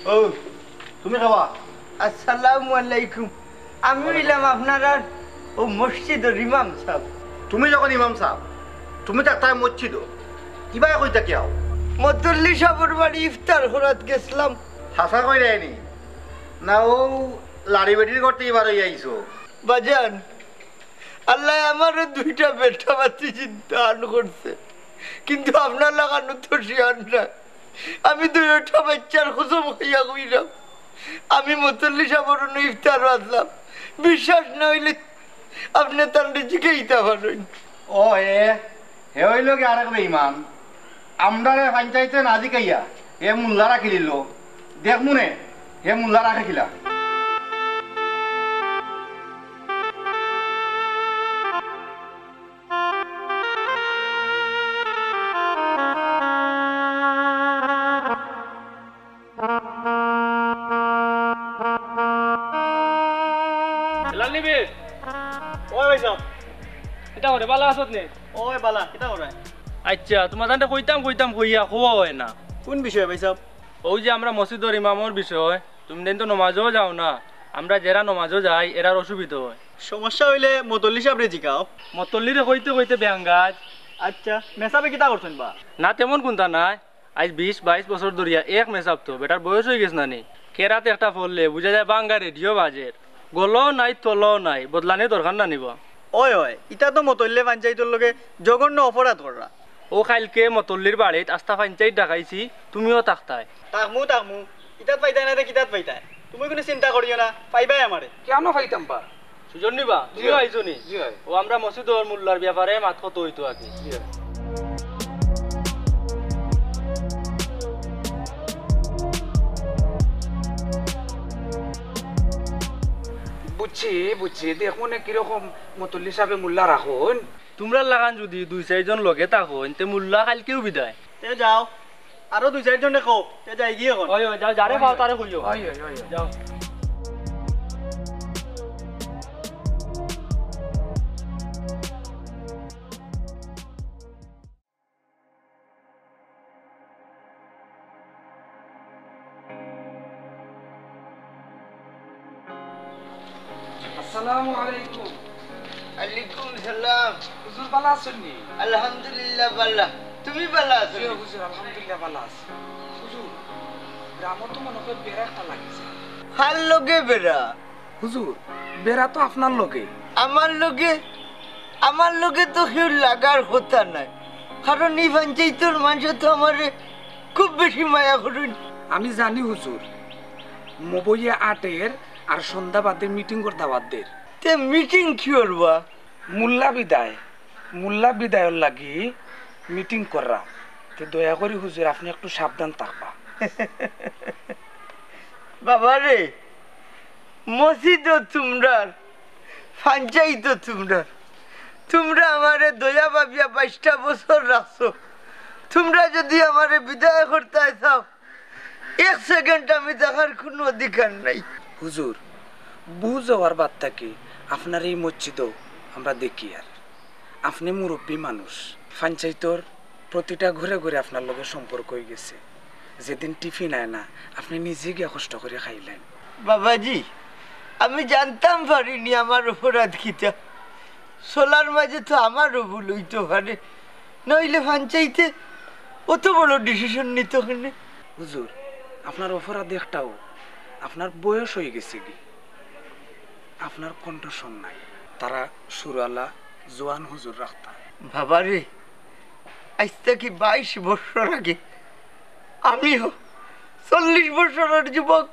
ও তুমি খাবা? আসসালামু আলাইকুম। আমি হইলাম আপনার ও মসজিদের ইমাম সাহেব। তুমি যখন ইমাম সাহেব তুমি তাই মসজিদ কিবা কইতা কি আও? মতুল্লি সাহেবের বাড়ি ইফতার হরাত গেছিলাম। হাসা কই রায়নি না ও লাড়ি বেটির করতে এবার আইছো? বাজান আল্লাহ আমার দুইটা বেটা বাচ্চি দান করছে, কিন্তু আপনার লাগানো তো শিয়ার না। আমি দুইটা বাচ্চার খোঁজম হইয়া কইলাম আমি মতুল্লি সাহেবের ইফতার বাঁধলাম। বিশ্বাস না হইলে আপনি তার জিজ্ঞাইতে পারেন। ও হে হইল কি আরেক বেঈমান আমরারে পঞ্চায়েতে না জিকাইয়া হে মুল্লা রাখি দিল। দেখ মনে হে মুল্লা রাখিলা। নিবে ওই ভাই সাহেব এটা করে বালা আসত নে? ওই বালা কিতা করে? আচ্ছা তোমার জানতে কইতাম কইয়া খোয়া হয় না। কোন বিষয় ভাই সাহেব? ওই যে আমরা মসজিদের ইমামর বিষয়, তুমি দিন তো নমাজও যাও না, আমরা যারা নমাজও যাই এরার অসুবিধা হয়। সমস্যা হইলে মতল্লি সাহেবরে জিকাও। মতল্লিরে কইতে বেঙ্গাজ। আচ্ছা মেসাবে কিতা করছেন বা? না তেমন কোনটা নাই, আজ 20-22 বছর ধরিয়া এক মেসাব তো বেটার বয়স হয়ে গেছে নানি। কেরাতে একটা ফললে বুঝা যায় বাঙ্গা রেডিও বাজের, গলও নাই তলও নাই, বদলানি দরকার না নিব। ওই ইটা তো মতল্লে পঞ্চায়েতের লগে জঘন্য অপরাধ করা। ও খাইলকে মতল্লির বাড়িত আস্থা পঞ্চায়েত ডাকাইছি, তুমিও তাকতাই। তাকমু ইটাত পাইতাই না কিতাত পাইতাই, তুমি কোনো চিন্তা করিও না, পাইবাই আমারে। কেন পাইতাম বা? সুজন নিবা তুমি আইছো নি? ও আমরা মসজিদের মোল্লার ব্যাপারে মাত কত হইতো আগে। বুঝছি দেখুন কিরকম মতল্লি সাহেব মোল্লা রাখুন। তোমরা লাগান যদি 2-4 জন লগে থাকুন তে মোল্লা কালকেও বিদায়। তে যাও আরো 2-4 জন দেখো, তে যাই গিয়ে এখন। ওই যাও যারে পাও তারে কইও। যাও আসসালামু আলাইকুম। আলাইকুম সালাম। হুজুর ভালো আছেন নি? আলহামদুলিল্লাহ ভালো। তুমি ভালো আছো? জি হুজুর আলহামদুলিল্লাহ ভালো আছি। হুজুর গ্রামত তো মনে হয় বেড়া একটা লাগিছে। হার লগে বেড়া? হুজুর বেড়া তো আপনার লগে। আমার লগে তো কেউ লাগার কথা নাই, কারণ এই পঞ্চায়েতের মানুষ তো আমার খুব বেশি মায়া করুন। আমি জানি হুজুর, মোবইয়ে 8-এর আর সন্ধ্যা বাদে মিটিং করতে বাদদের। তে মিটিং কি করবা? মুল্লা বিদায়ের লাগি মিটিং করা। তে দয়া করি হুজুর আপনি একটু সাবধান থাকবা। বাবা রে, মসজিদ তোমরার, পঞ্চায়েত তোমরা আমারে দয়া ভাবিয়া 22টা বছর রাখছো। তোমরা যদি আমারে বিদায় করতে চাও 1 সেকেন্ড আমি দেখার কোনো অধিকার নাই। হুজুর বুঝ হওয়ার বাদ থাকে আপনার এই মসজিদও আমরা দেখি, আর আপনি মুরব্বী মানুষ, পঞ্চায়েতর প্রতিটা ঘুরে ঘুরে আপনার লগে সম্পর্ক হয়ে গেছে। যেদিন টিফিন আয় না আপনি নিজে গিয়ে কষ্ট করে খাইলেন। বাবাজি আমি জানতাম পারিনি আমার অপরাধ কিটা। সোলার মাঝে তো আমারও ভুল হইতে পারে, নইলে পঞ্চায়েতে অত বড় ডিসিশন নিত কেন? হুজুর আপনার অপরাধ একটাও, আপনার বয়স হয়ে গেছে কি, আপনার কণ্ঠস্বর নাই। তারা সুরালা জোয়ান হুজুর রাখতাম। বাবারে আজ থেকে 22 বছর আগে আমিও 40 বছরের যুবক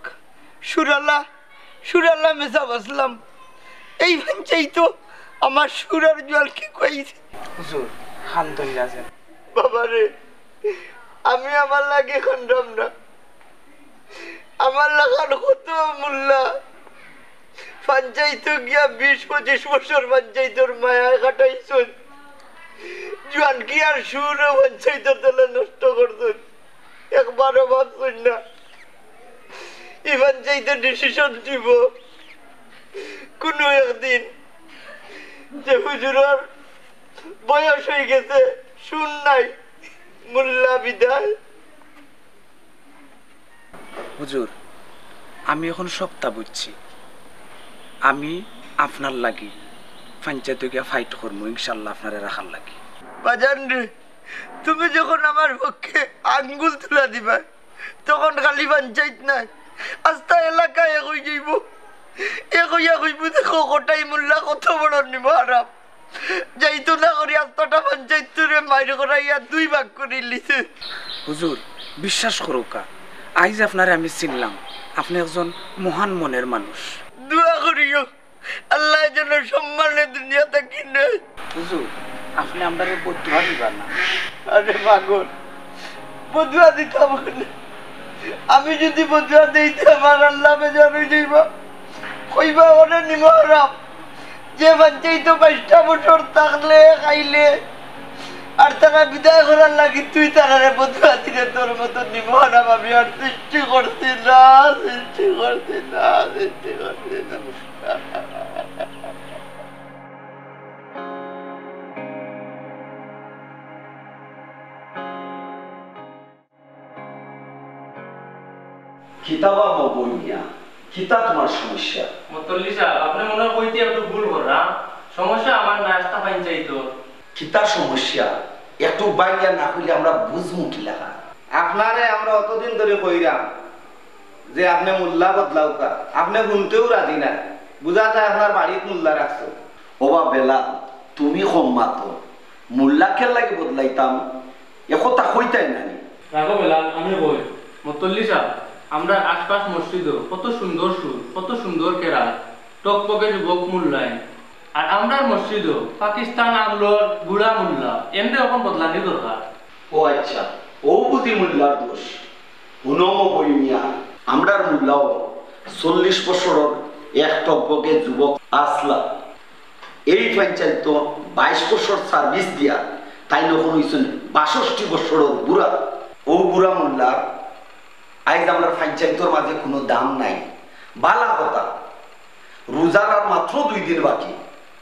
সুরালা মেসা বসলাম। এই পঞ্চায়েত আমার সুরার জল কি কইছে? হুজুর হান ধরে আছেন। বাবারে আমি আমার লাগে খন্ডম না, আমার লাগার কত মোল্লা পঞ্চায়েত গিয়া 20-25 বছর পঞ্চায়েতের মায়া কাটাইছ। জোয়ান কি আর সুর পঞ্চায়েতের দলে নষ্ট করছেন, একবারও ভাবছেন না এই পঞ্চায়েতের ডিসিশন দিব কোনো একদিন যে হুজুরের বয়স হয়ে গেছে, শুন নাই মোল্লা বিদায়। হুজুর, আমি এখন সবটা বুঝছি। আমি আপনার লাগি পঞ্চায়েত গিয়া ফাইট করবো ইনশাল্লাহ, আপনারে রাখার লাগি। বাজান রে, তুমি যখন আমার পক্ষে আঙ্গুল তুলা দিবা তখন খালি পঞ্চায়েত নাই, আস্তা এলাকায় হয়ে যাইব। হইয়া হইব দেখো গোটাই মোল্লা কত বড় নিব আরাম যাইতো না করি আস্তাটা পঞ্চায়েত মাইরে করাইয়া 2 ভাগ করে লিছে। হুজুর, বিশ্বাস করুকা, আইজ আপনারে আমি চিনলাম, আপনি একজন মহান মনের মানুষ। দোয়া করিও আল্লাহ যেন সম্মানে দুনিয়াতে কিনে। হুজুর, আপনি আমারে বদুয়া দিবা না। আরে পাগল, বদুয়া দিতাম না। আমি যদি বদুয়া দিতে আমার আল্লাহ বেজার হয়ে যাইবা, কইবা ওরে নিমহারাম যে পঞ্চায়েত 22টা বছর থাকলে খাইলে আর তারা বিদায় করার লাগি তুই তারারে বদুয়া দিলে তোর মতো নিমহারাম আমি আর সৃষ্টি করছি না, সৃষ্টি করছি না, সৃষ্টি করছি না। কিতাবা বই মিয়া, কিতা তোমার সমস্যা? মতল্লি সাহেব, আপনি মনে হয় কইতে একটু ভুল করা। সমস্যা আমার নাস্তা পঞ্চায়েত। কিতা সমস্যা একটু বাইয়া না হইলে আমরা বুঝমু কি লেখা। আপনারে আমরা অতদিন ধরে কইরাম যে আপনি মোল্লা বদলাউকা, আপনি শুনতেও রাজি না। বুঝা যায় আপনার বাড়িত মোল্লা রাখছো। ওবা বেলা তুমি কম মাতো, মোল্লাকে লাগে বদলাইতাম একথা কইতাই নানি। রাখো বেলাল, আমি বই। মতল্লি সাহেব, আমরা আশপাশ মসজিদও কত সুন্দর সুর, কত সুন্দর কেরাত, টকপকে যুবক মূল্যায়ন। আর আমরা মসজিদও পাকিস্তান আমলোর বুড়া মোল্লা, এমনি এখন বদলানি দরকার। ও আচ্ছা, ও বুঝি মোল্লার দোষ। হুনম বই মিয়া, আমরার মোল্লাও 40 বছরের এক টকবকে যুবক আসলা। এই পঞ্চায়েত 22 বছর সার্ভিস দিয়া তাই নখন হইছেন 62 বছরের বুড়া। ও বুড়া মোল্লার আজ আমরা পঞ্চায়েতের মাঝে কোনো দাম নাই। বালা কথা, রোজার আর মাত্র 2 দিন বাকি।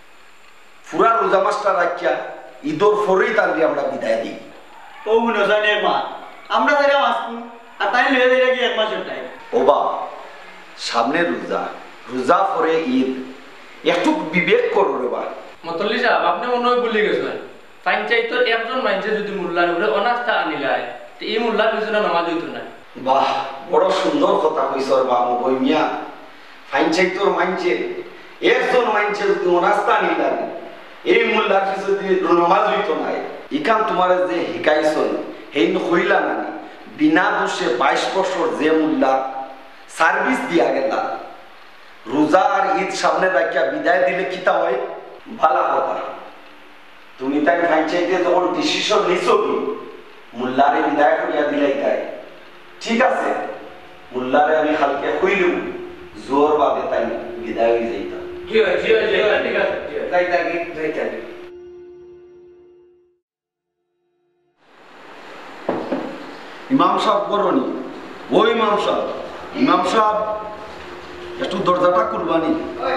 পুরা রোজা মাসটা রাখিয়া ঈদর পরেই তাদের আমরা বিদায় দিই। ও মনোজান এক মাস আমরা যারা আসবো আর তাই লয়ে যাইরা কি 1 মাসের টাইম। ওবা, সামনে রোজা, রোজা পরে ঈদ, একটু বিবেক করো রে বা। মতল্লি সাহেব, আপনি মনে হয় ভুলে গেছেন, পঞ্চায়েতের একজন মানুষে যদি মোল্লার উপরে অনাস্থা আনিলায় তো এই মোল্লার পিছনে নামাজ হইতো না। বাহ, বড় সুন্দর কথা কইছর বাবু বই মিয়া। পঞ্চায়েতের মানছে একজন মানছে যদি অনাস্থা নিলাম এই মোল্লার পিছনে নামাজ হইতো না। ইকান তোমার যে শিকাইছন সেই হইলা নানি। বিনা দোষে 22 বছর যে মোল্লা সার্ভিস দিয়া গেলা, রোজা আর ঈদ সামনে রাখিয়া বিদায় দিলে কিতা হয়? ভালা কথা। তুমি তাই পঞ্চায়েতে যখন ডিসিশন নিছো কি মোল্লারে বিদায় করিয়া দিলাই তাই ঠিক আছে, মোল্লারে আমি হালকে কইলু জোর বাদে তাই বিদায় হয়ে যাইতাম। ইমাম সাহেব করনি, ও ইমাম সাহেব, ইমাম সাহেব একটু দরজাটা কুরবানি।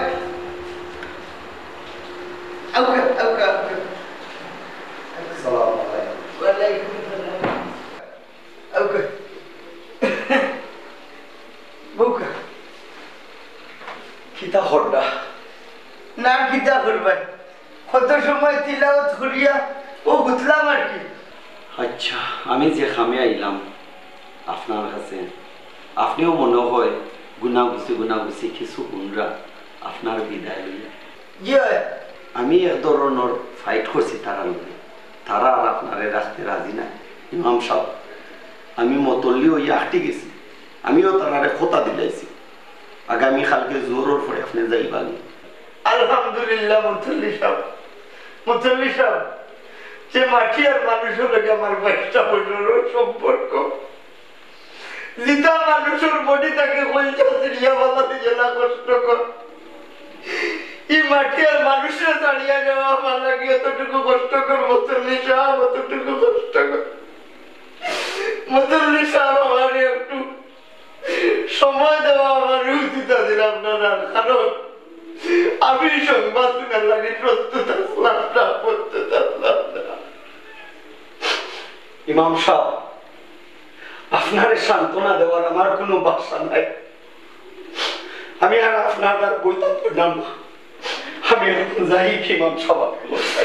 কিতা হরডা না কিতা করবেন, কত সময় তিলাওয়াত করিয়া ও বুঝলাম আর কি। আচ্ছা, আমি যে খামে আইলাম আপনার কাছে, আপনিও মনে হয় গুনাগুছি কিছু গুণরা আপনার বিদায় লইয়া। জি হয়, আমি এক ধরনের ফাইট করছি তারা লোকে, তারা আর আপনারে রাখতে রাজি না। ইমাম সাহেব, আমি মতল্লি হইয়া আটে গেছি, আমিও তারারে খোতা দিলাইছি আগামী কালকে জোরের পরে আপনি যাইবানি। আলহামদুলিল্লাহ। মুসল্লি সাহেব, যে মাটি আর মানুষের লোক আমার 22টা বছরের সম্পর্ক, জিতা মানুষের বডি তাকে বলছে সিরিয়া বালাতে জেলা কষ্টকর। এই মাটি আর মানুষের দাঁড়িয়ে নেওয়া আমার লাগে এতটুকু কষ্টকর। মুসল্লি সাহেব, অতটুকু কষ্টকর। মুসল্লি সাহেব, আমার একটু সময় দেওয়া আমার উচিত আছে আপনারা, কারণ আমি সংবাদ শোনার লাগে প্রস্তুত আসলাম না, প্রস্তুত আসলাম না। ইমাম সাহেব, আপনার সান্ত্বনা দেওয়ার আমার কোনো ভাষা নাই। আমি আর আপনার আর বইতে পারলাম না। আমি এখন যাই ইমাম সভা চাই।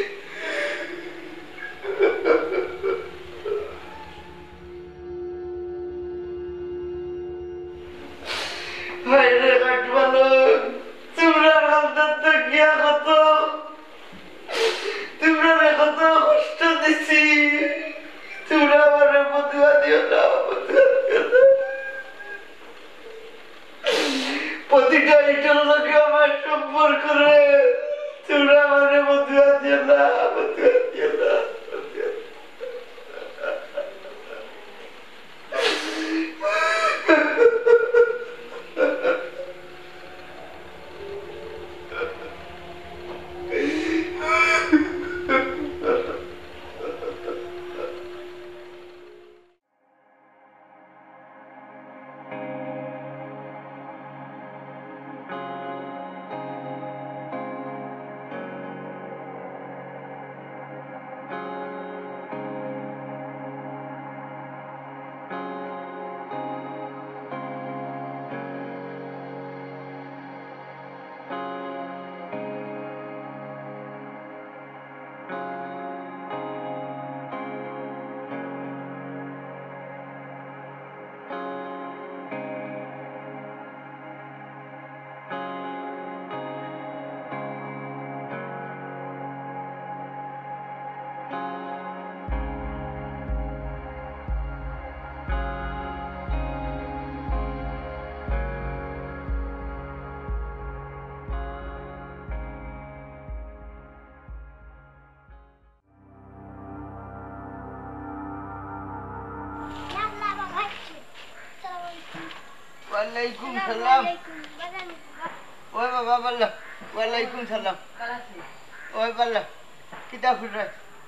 কষ্ট দিছি, তোমরা আমার বদুয়া দিও না, প্রতিটা ইটার লোকে আমার সম্পর্ক করে, তোমরা আমার বদুয়া দিও না, বদুয়া দিও না। ওয়ালাইকুম সালাম। ওই বাবা বললা ওয়ালাইকুম সালাম। ওই বললা কিতা ফুটে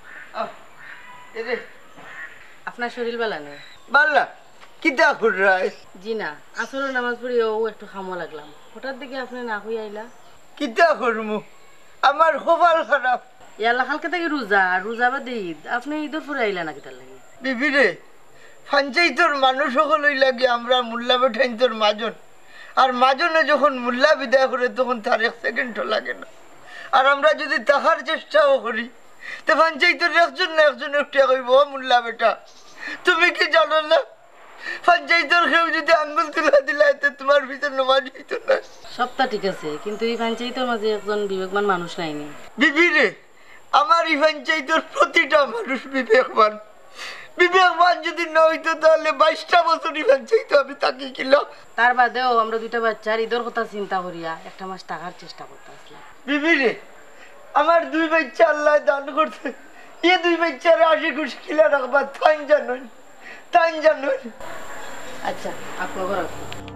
এরে আপনার শরীর বেলা নেই বললা কিতা ফুটে জি না আসলে নামাজ পড়ি ও একটু খামো লাগলাম হঠাৎ দেখে আপনি না হই আইলা কিতা করমু আমার কপাল খারাপ ইয়াল্লা কালকে থেকে রোজা রোজা বাদে ঈদ আপনি ঈদের পরে আইলা না কিতার লাগে বিবি রে পঞ্চায়েতের মানুষ সকলই লাগে আমরা মোল্লা বেঠাইন তোর মাজন আর মাজনে যখন মোল্লা বিদায় করে তখন তার 1 সেকেন্ডও লাগে না আর আমরা যদি তাহার চেষ্টাও করি তো পঞ্চায়েতের একজন না একজন একটা কইব মোল্লা বেটা তুমি কি জানো না পঞ্চায়েতের কেউ যদি আঙ্গুল তুলে দিলে তো তোমার ভিতর নমাজ হইতো না সবটা ঠিক আছে কিন্তু এই পঞ্চায়েতের মাঝে একজন বিবেকবান মানুষ নাইনি বিবি রে আমার এই পঞ্চায়েতের প্রতিটা মানুষ বিবেকবান বিবেকবান যদি না হইতো তাহলে 22টা বছর এই পঞ্চায়েত আমি তাকে কিলো তার বাদেও আমরা দুইটা বাচ্চার ঈদের কথা চিন্তা করিয়া একটা মাস টাকার চেষ্টা করতে আসলাম বিবি রে আমার 2 বাচ্চা আল্লাহ দান করছে এই 2 বাচ্চারে 80 খুশি কিলা রাখবা তাই জানুন আচ্ছা আপনার ঘর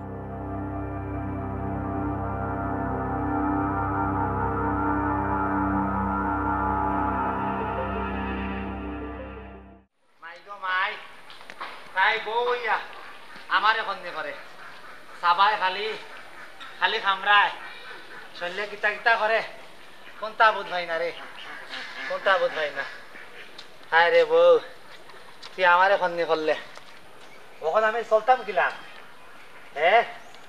আমার এখন করে সাবাই খালি খালি খামরায় শৈলে কিতা কিতা করে কোনটা বোধ হয় না রে কোনটা বোধ হয় না হায় রে বউ তুই আমার এখন করলে ওখানে আমি চলতাম কিলাম হ্যাঁ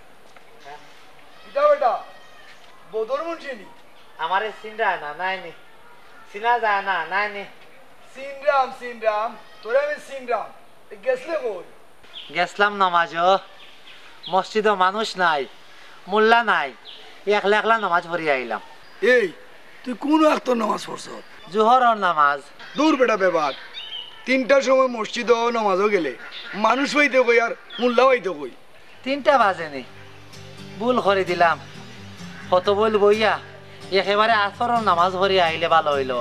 বেটা বদর মুন্সিনি আমার চিন্তা না নাইনি চিনা যায় না নাইনি সিনরাম তোরে আমি সিনরাম গেছলে কই গেছলাম নামাজ মসজিদে মানুষ নাই মোল্লা নাই একলা একলা নামাজ পড়ি আইলাম এই তুই কোন ওয়াক্ত নামাজ পড়ছ জোহরের নামাজ দূর বেটা বেবার 3টার সময় মসজিদে নামাজও গেলে মানুষ হইতে কই আর মোল্লা হইতে কই 3টা বাজেনি ভুল করে দিলাম কত বল বইয়া একেবারে আসরের নামাজ পড়ি আইলে ভালো হইল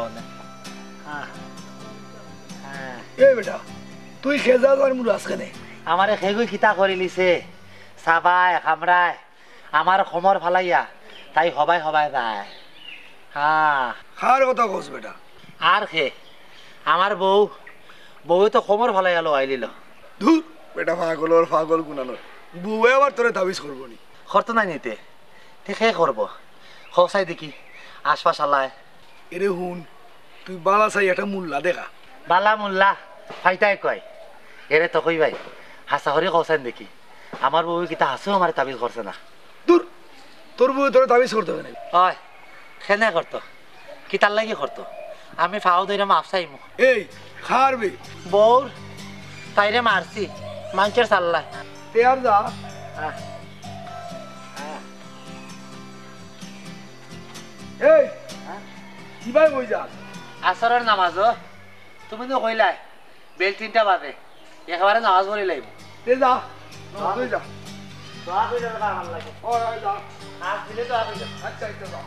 এই বেটা তুই খেজা আর মুরাজ খানে আমারে খেগুই খিতা করে লিছে সাবাই খামরায় আমার খমর ফালাইয়া তাই হবাই হবাই যায় হ্যাঁ খার কথা কস বেটা আর খে আমার বউ তো খমর ফালাইয়া লো আইলিল ধুর বেটা পাগল গুনানোর বুয়ে আবার তোরে তাবিজ করবো নি খরত নাই নিতে ঠিক সে করবো খসাই দেখি আশপাশ আল্লায় এরে হুন তুই বালা চাই একটা মোল্লা দেখা বালা মোল্লা ফাইতাই কয় এরে তো কই ভাই হাসা করে কৌসাইন দেখি আমার বউ কিতা হাসু আমার তাবিজ করছে না দূর তোর বউ তোর তাবিজ করতে হবে না হয় খেনে করতো কিতার লাগি করতো আমি ফাও ধরে মাফ চাইমু এই খারবে বউর তাইরে মারছি মানুষের চাল্লা তে আর যা এই কিভাবে বই যা আসরের নামাজ তুমি তো কইলাই বেল 3টা বাজে একেবারে নামাজ পড়ি লাইব তে যা তুই যা দোয়া কইলে ভালো লাগে ও যা আজ দিলে দোয়া কইলে আচ্ছা আচ্ছা যা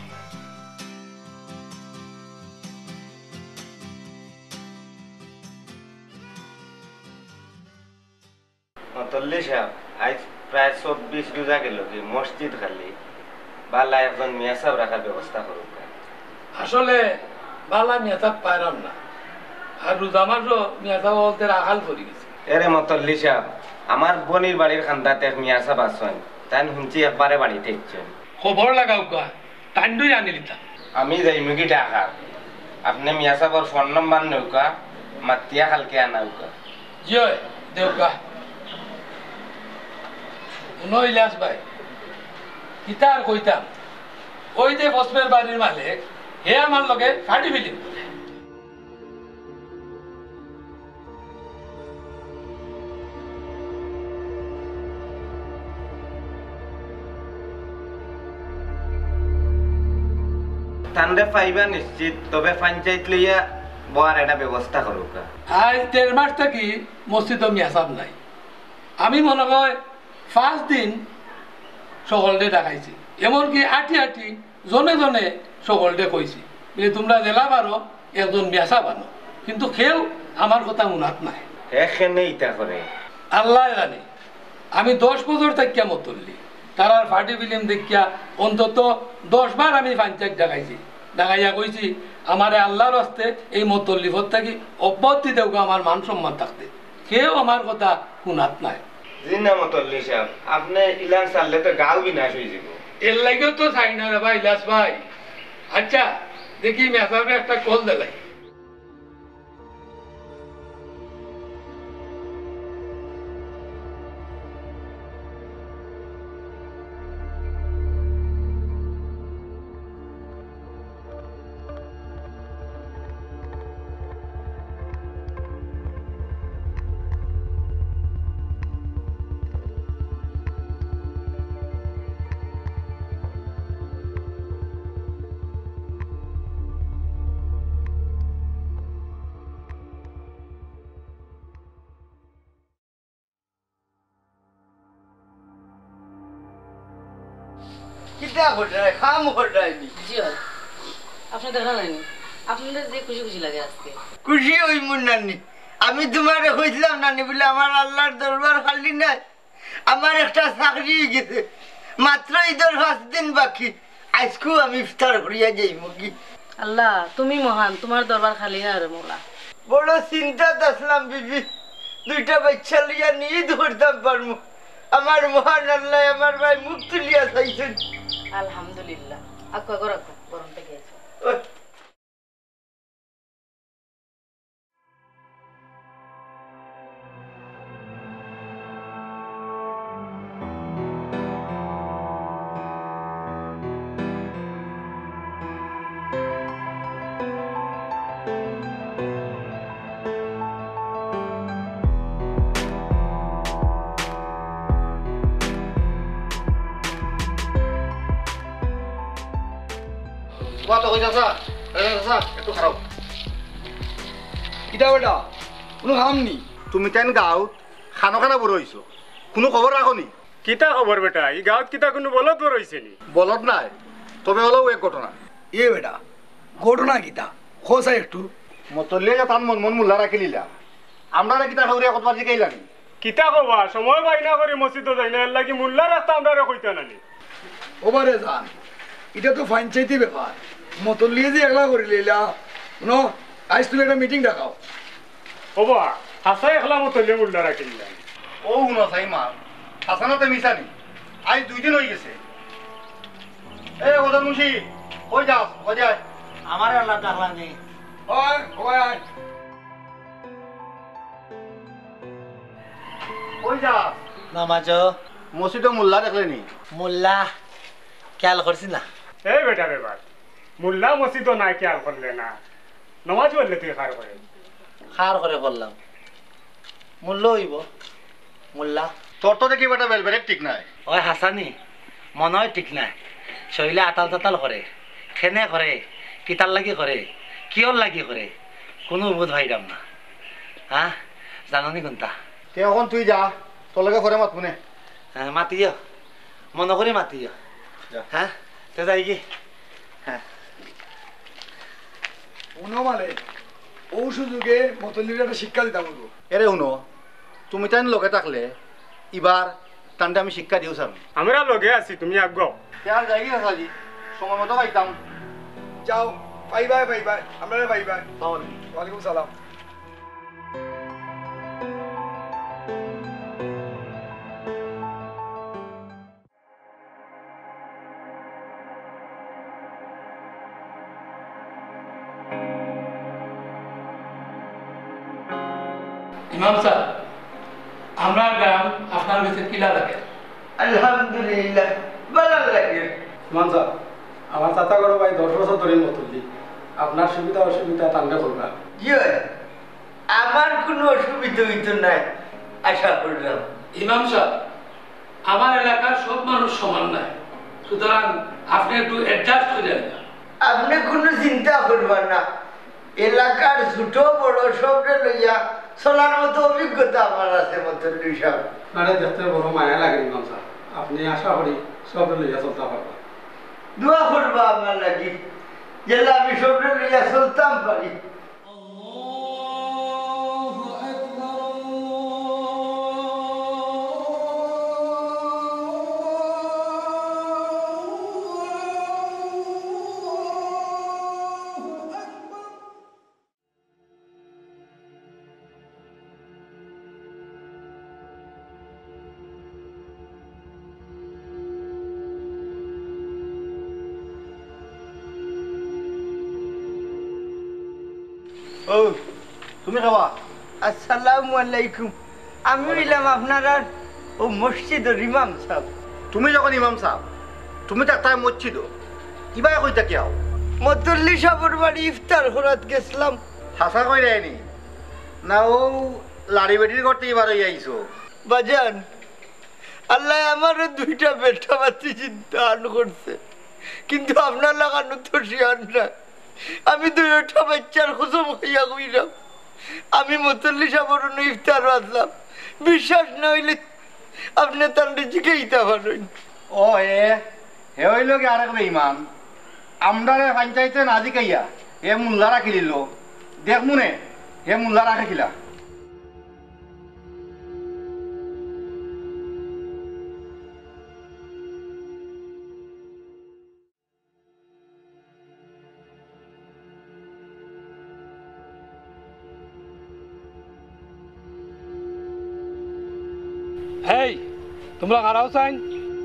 মতল্লি সাহেব আজ প্রায় 24 রোজা গেল কি মসজিদ খালি বালা একজন মিয়া সাহেব রাখার ব্যবস্থা করুক আসলে বালা মেয়াদ পাইলাম না আর রোজা মাসও মেয়াদ বলতে রাখাল পড়ে গেছে এরে মতল্লি সাহেব আমার বোনের বাড়ির খান্দাতে এক মিয়া সাহেব আসছেন তাই শুনছি একবারে বাড়িতে ইচ্ছেন খবর লাগাও কা টান্ডুই আনি দিতাম আমি যাইমু কি টাকা আপনি মিয়া সাহেবর ফোন নাম্বার নৌকা মাতিয়া কালকে আনাউকা জয় দেউকা শুনো ইলিয়াস ভাই কিতার কইতাম ওই যে বসমের বাড়ির মালিক হে আমার লগে ফাটি ফিলিম তান্ডে পাইবা নিশ্চিত তবে পঞ্চায়েত লইয়া বয়ার একটা ব্যবস্থা করুক আজ 1.5 মাস থাকি মসজিদে মিয়াসাব নাই আমি মনে হয় 5 দিন সকলকে ডাকাইছি এমনকি আটি আটি জনে জনে সকলকে কইছি যে তোমরা জেলা পারো একজন মিয়াসাব আনো কিন্তু কেউ আমার কথা মনাত নাই এখানে ইটা করে আল্লাহ জানে আমি 10 বছর থাকিয়া মতল্লি তারার ফাটি ফিল্ম দেখিয়া অন্তত 10 বার আমি পঞ্চায়েত ডাকাইছি ডাকাইয়া কইছি আমারে আল্লাহর হস্তে এই মতল্লিফত থাকি অব্যাহতি দেওয়া আমার মান সম্মান থাকতে কেউ আমার কথা শুনাত নাই জিনা মতল্লি সাহেব আপনি ইলান চাললে তো গাও বিনাশ হয়ে যাব এর লাগেও তো চাই না রে ভাই ইলাস ভাই আচ্ছা দেখি মেসাবে একটা কল দিলাই কিতা ঘটায় খাম ঘটায়নি জি হয় আপনি দেখা নাইনি আপনাদের যে খুশি খুশি লাগে আজকে খুশি হই মন নানি আমি তোমারে কইছিলাম নানি বলে আমার আল্লাহর দরবার খালি নাই আমার একটা চাকরি গেছে মাত্র ঈদের 5 দিন বাকি আজকেও আমি ইফতার করিয়া যাইব কি আল্লাহ তুমি মহান তোমার দরবার খালি না রে মৌলা বড় চিন্তা আসলাম বিবি 2টা বাচ্চা লিয়া নিয়ে ধরতাম পারমু আমার মহান আল্লাহ আমার ভাই মুখ তুলিয়া চাইছেন আলহামদুলিল্লাহ আক্কা গরম গরম থেকে আছে কত কই চাচা চাচা একটু খারাপ কিতা বেটা কোনো কাম নি তুমি কেন গাঁৱত খানা খানা বড় হইছো কোনো খবর রাখো নি কিতা খবর বেটা এই গাঁৱত কিতা কোনো বলত বড় হইছে নি বলত নাই তবে হলো এক ঘটনা এ বেটা ঘটনা কিতা খোসা একটু মতলিয়ে যে তান মন মন মুল্লা রাখি লিলা আমরা কিতা খাউরিয়া কতবার জিকাইলানি কিতা কবা সময় বাইনা করে মসজিদ যাই না এর লাগি মোল্লা রাস্তা আমরা কইতা নানি ওবারে যান এটা তো পঞ্চায়েতি ব্যাপার মতল্লিয়ে যে একলা করে লিলা ন আজ তুমি একটা মিটিং ডাকাও ওবা হাসা একলা মতলে মোল্লা রাখি দিলাম ও শুনো চাই মা হাসানাতে মিশানি আজ 2 দিন হয়ে গেছে এ ওদের মুন্সি কই যাও কই যায় আমার আল্লাহ ডাকলাম নি ওই ওই কই যা নামাজ মসজিদে মোল্লা দেখলে নি মোল্লা খেয়াল করছি না এই বেটা বেবার মোল্লা মসজিদ নাই খেয়াল করলে না নমাজ বললে তুই খার করে খার করে বললাম মূল্য হইব মোল্লা তোর তো দেখি বেটা বেলবেরে ঠিক নাই ওই হাসানি মনে হয় ঠিক নাই শরীরে আতাল তাতাল করে খেনে করে কিতার লাগি করে কিয়র লাগি করে কোনো বোধ ভাইরাম না হ্যাঁ জাননি কোনটা তে এখন তুই যা তোর লগে ঘরে মাত মনে হ্যাঁ মাতিও মনে করে মাতিও হ্যাঁ তো যাই কি হ্যাঁ মানে ও সুযোগে মতলির একটা শিক্ষা দিতাম বলবো এরে উনো তুমি তাই লগে থাকলে এবার টানটা আমি শিক্ষা দিও স্যার আমরা লগে আছি তুমি আগ আর যাই আজি সময় মতো পাইতাম যাও বাই বাই বাই বাই আমরা বাই বাই ওয়ালাইকুম সালাম ইমাম সাহেব আমরা গ্রাম আপনার কাছে কিলা লাগে আলহামদুলিল্লাহ ভালো লাগে মান স্যার আমার চাচা বড় ভাই 10 বছর ধরে মতুল্লি আপনার সুবিধা অসুবিধা টানলে করবা জি আমার কোনো অসুবিধা হইতো নাই আশা করলাম ইমাম সাহেব আমার এলাকার সব মানুষ সমান নাই সুতরাং আপনি একটু অ্যাডজাস্ট করে যান আপনি কোনো চিন্তা করবেন না এলাকার ছোট বড় সবরে লইয়া চলার মতো অভিজ্ঞতা আমার আছে মতল্লি সাহেব আপনারে দেখতে বড় মায়া লাগে ইমাম স্যার আপনি আশা করি সব লইয়া চলতে পারবেন দোয়া করবা আমার লাগি যেন আমি সবরে লইয়া চলতাম পারি ও তুমি খাওয়া আসসালামু আলাইকুম আমি হইলাম আপনার ও মসজিদের ইমাম সাহেব তুমি যখন ইমাম সাহেব তুমি তো তাই মসজিদ ইবা কইতা কি আও মতল্লি সাহেবের বাড়ি ইফতার করাত গেছিলাম হাসা কই রায়নি না ও লাড়ি বেটির করতে এবার আইছো বাজান আল্লাহ আমার দুইটা বেটা বাচ্চি চিন্তা করছে কিন্তু আপনার লাগানো তো শিয়ার না আমি দুইটা বাচ্চার খুশম হইয়া কইলাম আমি মতল্লি সাহেবের ইফতার বাঁচলাম বিশ্বাস না হইলে আপনি তার জিজ্ঞাইতে পারেন ও হে হইল কি আরেক বেঈমান আমরারে পঞ্চায়েতে না জিকাইয়া হে মুল্লা রাখি দিল দেখ মনে হে মুল্লা রাখিলা হেই তোমরা হারাও চাইন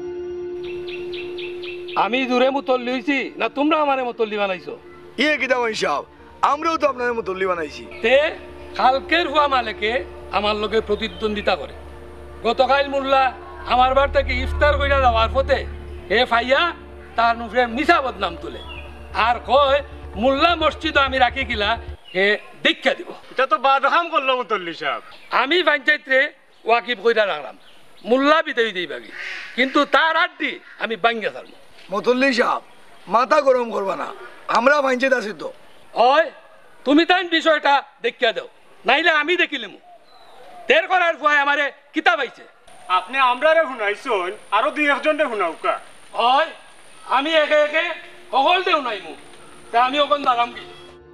আমি দূরে মুতল্লি হইছি না তোমরা আমারে মুতল্লি বানাইছো ইয়ে কিতা সাহেব আমরাও তো আপনার মতল্লি বানাইছি তে কালকের হুয়া মালিকে আমার লগে প্রতিদ্বন্দ্বিতা করে গতকাল মোল্লা আমার বার থেকে ইফতার কইরা যাওয়ার পথে হে ফাইয়া তার নুফে মিছা বদনাম তুলে আর কয় মোল্লা মসজিদ আমি রাখি গিলা হে দীক্ষা দিব এটা তো বাদহাম করলো মতল্লি সাহেব আমি পঞ্চায়েতরে ওয়াকিব কইরা রাখলাম মোল্লা বিদায় দিই বাকি কিন্তু তার আড্ডি আমি বাঙ্গা ছাড়বো মতল্লি সাহেব মাথা গরম করবা না আমরা পঞ্চায়েত আছি তো ওই তুমি তাই বিষয়টা দেখিয়া দাও নাইলে আমি দেখিলাম তের করার ভয় আমারে কিতাব আইছে আপনি আমরারে শুনাইছুন আরো দুই একজনরে শুনাউকা ওই আমি একে একে সকল দেও নাইমু তা আমি ওখান দাঁড়াম কি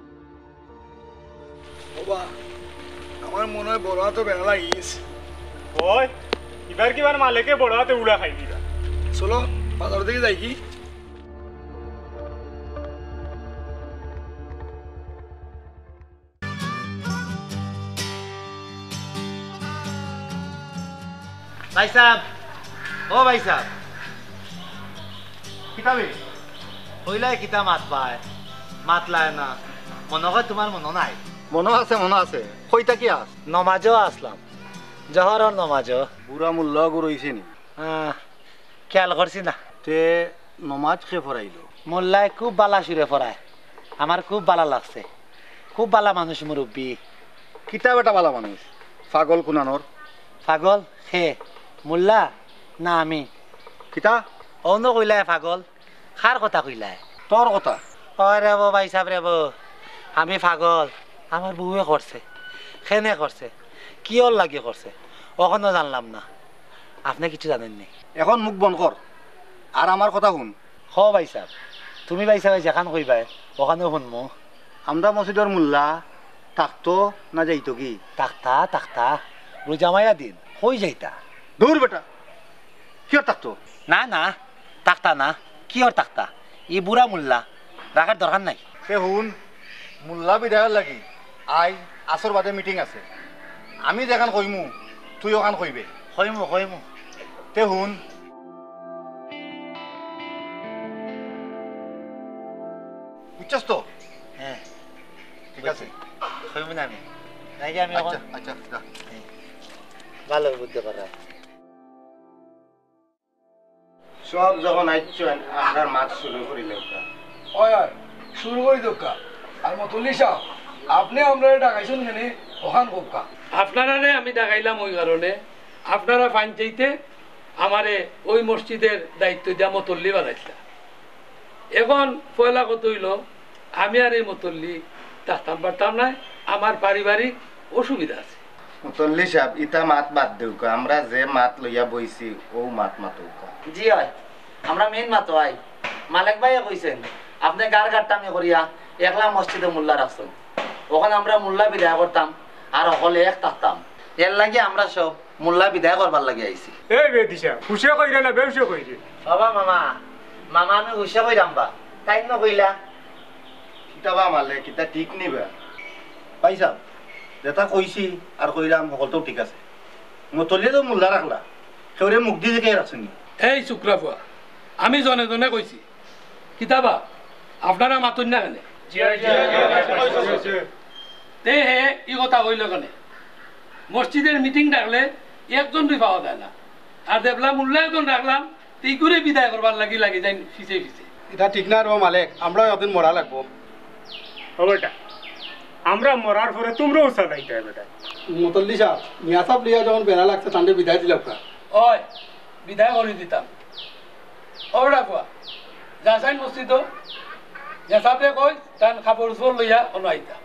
বাবা আমার মনে হয় বড় হাতে বেড়া লাগিস ওই এবার কিবার মালিকে বড় হাতে উড়া খাই দিবা চলো বাজার দিকে যাই কি ভাই সাহেব ও ভাই সাহেব কিতাবে হইলাই কিতা মাত পায় মাতলায় না মনে হয় তোমার মনে নাই মনে আছে কইতা কি আস নমাজও আসলাম জহরর নমাজ বুড়া মোল্লা রইছে নি খেয়াল করছি না তে নমাজ খে ফরাইলো মোল্লায় খুব বালা সুরে পড়ায় আমার খুব বালা লাগছে খুব বালা মানুষ মুরব্বী কিতাব এটা বালা মানুষ পাগল কুনানোর পাগল হে মোল্লা না আমি কিতা অন্য কইলায় পাগল খার কথা কইলায় তোর কথা হয় রে বো ভাই সাহেব রে বো আমি পাগল আমার বউয়ে করছে খেনে করছে কি ওর লাগে করছে ওখানেও জানলাম না আপনি কিছু জানেননি এখন মুখ বন্ধ কর আর আমার কথা শুন হ ভাই সাহেব তুমি ভাই সাহেব যেখান কইবাই ওখানেও শুনমু আমরা মসজিদের মোল্লা থাকতো না যাইতো কি তাকতা রোজামায়া দিন হই যাইতা দূর বেটা কিয় থাকতো না না তাকতা না কি ওর তাকতা ই বুড়া মোল্লা রাখার দরকার নাই সে শুন মোল্লা বিধায়ক লাগি আই আসর বাদে মিটিং আছে আমি যেখান কইমু তুই ওখান কইবে কইমু তে শুন বুঝছস তো হ্যাঁ ঠিক আছে কইমু না আমি নাকি আমি আচ্ছা আচ্ছা যা। ভালো বুদ্ধি করা সব যখন আইছেন আপনার মাছ শুরু করিল হয় হয় শুরু করি দোকা আর মতল্লি সাহেব আপনি আমরা ডাকাইছেন কেন ওখান কোকা আপনারা আমি ডাকাইলাম ওই কারণে আপনারা পঞ্চায়েতে আমারে ওই মসজিদের দায়িত্ব দিয়া মতল্লি বানাইছিলাম এখন পয়লা কত হইল আমি আর এই মতল্লি থাকতাম পারতাম না আমার পারিবারিক অসুবিধা আছে মুতল্লি সাহেব ইটা মাত বাদ দেউকা আমরা যে মাত লইয়া বইছি ও মাত মাতৌকা জি হয় আমরা মেন মাতো আই মালিক ভাইয়া কইছেন আপনি গার গাট্টামি করিয়া একলা মসজিদে মোল্লা রাখছেন ওখানে আমরা মোল্লা বিদায় করতাম আর হলে এক থাকতাম এর লাগে আমরা সব মোল্লা বিদায় করবার লাগে আইছি এই বেদিশা খুশি কইরা না বেউসে কইরে বাবা মামা আমি হুশা কইরাম বা তাই না কইলা কিতাবা মালে কিতা ঠিক নিবা পাইছা যেটা কইছি আর কইরাম সকলটাও ঠিক আছে মতলিয়ে তো মোল্লা রাখলা সেউরে মুখ দিয়ে কে রাখছেন এই শুক্রাফুয়া আমি জনে জনে কইছি কিতাবা আপনারা মাতুন না কেনে তে হে ই কথা হইল কেনে মসজিদের মিটিং ডাকলে একজন বি পাওয়া যায় না আর দেখলাম একজন ডাকলাম এই করে বিদায় করবার লাগি যাই ফিসে এটা ঠিক না রে মালিক আমরা ওদিন মরা লাগবো বেটা আমরা মরার পরে তোমরাও চালাইতে বেটা মুতল্লি সাহেব মিয়া সাহেব লিয়া যখন বেড়া লাগছে তান্ডে বিদায় দিলাম ওই বিদায় করে দিতাম ওরা কোয়া যাসাইন মসজিদ যাসাবে কই তান খাবার জোর লইয়া অনাইতা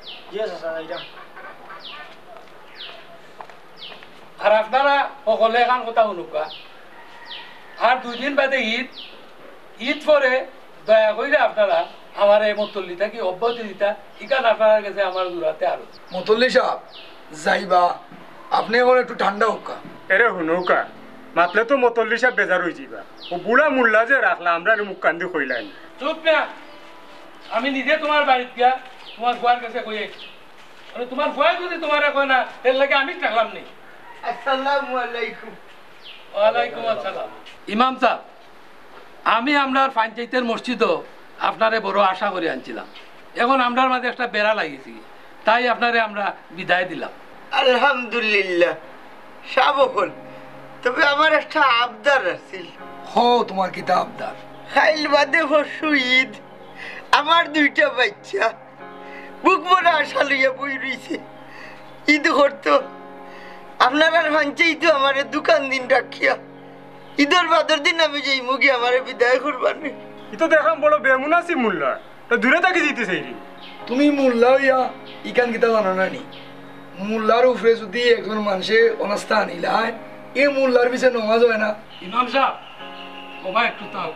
আর আপনারা সকলে এখন কথা শুনুকা আর 2 দিন বাদে ঈদ পরে দয়া করে আপনারা আমার এই মতল্লিটা কি অব্যাহতি দিতা ইকান আপনার কাছে আমার দূরাতে আরো মতল্লি সাহেব যাইবা আপনি এখন একটু ঠান্ডা হোকা এরে হুনুকা মাতলে তো মতল্লি সাহেব বেজার হয়ে যাবা ও বুড়া মুল্লা যে রাখলা আমরা মুখ কান্দি কইলাই চুপ না আমি নিজে তোমার বাড়িতে গিয়া তোমার বুয়ার কাছে কইয়ে তোমার বুয়া যদি তোমার কয় না এর লাগে আমি থাকলাম নি আসসালামু আলাইকুম ওয়ালাইকুম আসসালাম ইমাম সাহেব আমি আপনার পঞ্চায়েতের মসজিদও আপনারে বড় আশা করে আনছিলাম এখন আমরার মাঝে একটা বেড়া লাগিয়েছি তাই আপনারে আমরা বিদায় দিলাম আলহামদুলিল্লাহ সাবকল তবে আমার একটা আবদার আছিল তোমার কিতা আবদার খাইল বাদে পরশু ঈদ আমার 2টা বাচ্চা বুক ভরা আশা লইয়া বই রইছে ঈদ করতো আপনার আর পঞ্চায়েত আমার দোকান দিন রাখিয়া ঈদের বাদর দিন আমি যাই মুগি আমার বিদায় করবার নেই তো দেখাম বড় বেমুনাসি মুল্লা তো দূরে থাকি যেতেছে তুমি মোল্লা হইয়া ইকান কিতা জানো না নি মোল্লার উপরে যদি একজন মানুষে অনাস্থা আনিলায় এই মোল্লার পিছিয়ে নমাজ হয় না ইমাম সাহেব বাবা একটু তাও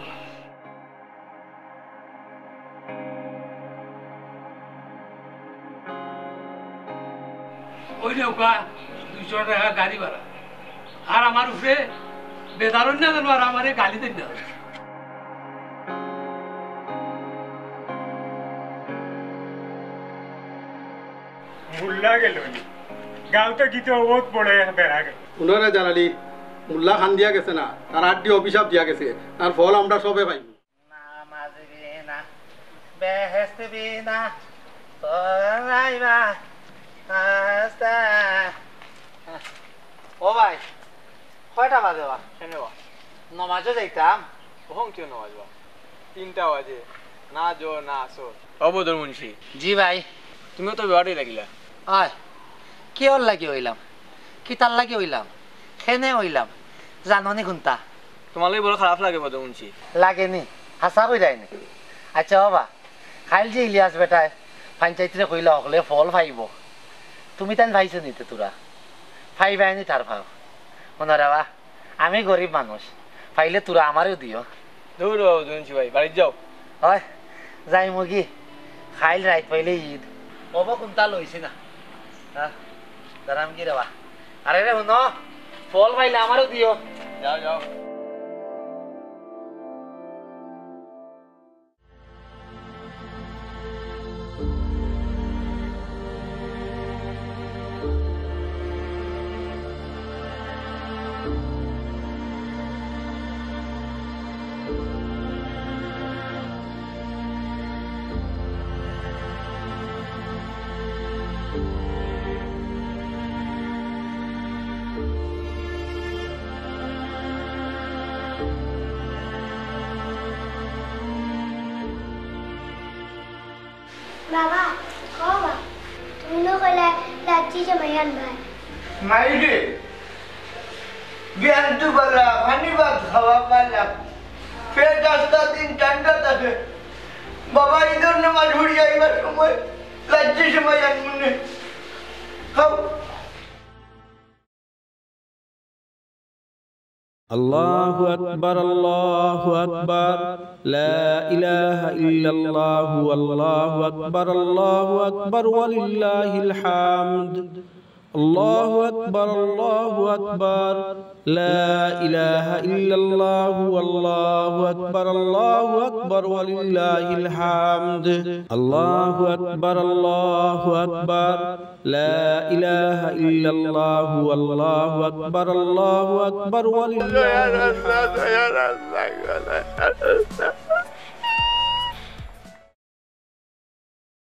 ওই নৌকা 200 টাকা গাড়ি ভাড়া আর আমার উপরে বেদারণ না জানো আর আমার গালি দেন না মুল্লা গেল গাঁওতে গীতে বহুত বড় বেড়া গেল উনারে জানালি মুল্লা খান দিয়া গেছে না তার আড্ডি অভিশাপ দিয়া গেছে তার ফল আমরা সবে পাই বেহেস্ত বিনা তোরাইবা ও ভাই কয়টা বাজে বা এনে বা নমাজও যাইতাম কখন কেউ নামাজ বা 3টা বাজে না জো না আসো অবদর মুন্সি জি ভাই তুমিও তো বেড়াই লাগিলা আয় কি ওর লাগি হইলাম কি তার লাগি হইলাম খেনে হইলাম জাননি কোনটা তোমার লাগে বড় খারাপ লাগে বদর মুন্সি লাগেনি হাসা কই যায়নি আচ্ছা বাবা খাইল যে ইলিয়াস বেটায় পঞ্চায়েতরে কইলা হলে ফল পাইব তুমি তাই ভাইছো নিতে তোরা ফাইবাইনি তার ভাব মনে রাবা আমি গরিব মানুষ পাইলে তোরা আমারও দিও দৌড় মুন্সি ভাই বাড়ি যাও হয় যাই মুগি খাইল রাইত পাইলে ঈদ কব কোনটা লইছি না হ্যাঁ দাঁড়াম কি রেবা আরে রে শুন ফল পাইলে আমারও দিও যাও যাও বাবা বাবা তুমি না কইলা লাচ্ছি জমাইয়ান ভাই নাই রে জ্ঞান তো বলা পানি ভাত খাওয়া পালা ফের 10টা দিন ঠান্ডা থাকে বাবা ঈদের নামাজ পড়ি আইবার সময় লাচ্ছি জমাইয়ান মনে খাও الله أكبر الله أكبر لا إله إلا الله والله أكبر الله أكبر ولله الحمد الله أكبر الله أكبر لا إله إلا الله والله أكبر الله أكبر ولله الحمد الله أكبر الله أكبر لا إله إلا الله والله أكبر الله أكبر ولله الحمد